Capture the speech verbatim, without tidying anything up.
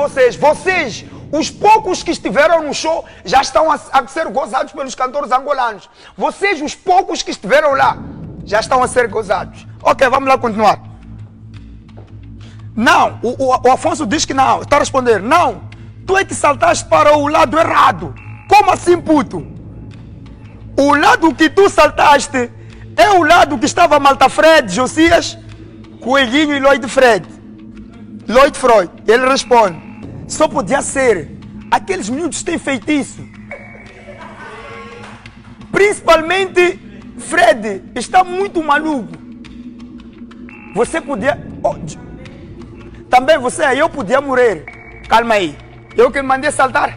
vocês. Vocês, os poucos que estiveram no show, já estão a, a ser gozados pelos cantores angolanos. Vocês, os poucos que estiveram lá, já estão a ser gozados. Ok, vamos lá continuar. Não, o, o, o Afonso diz que não. Está a responder, não. Tu é que saltaste para o lado errado. Como assim, puto? O lado que tu saltaste é o lado que estava Malta Fred, Josias, Coelhinho e Lloyd Fred. Lloyd Freud. Ele responde, só podia ser. Aqueles miúdos têm feitiço. Principalmente Fred, está muito maluco. Você podia... Oh, também você, eu podia morrer. Calma aí. Eu que me mandei saltar.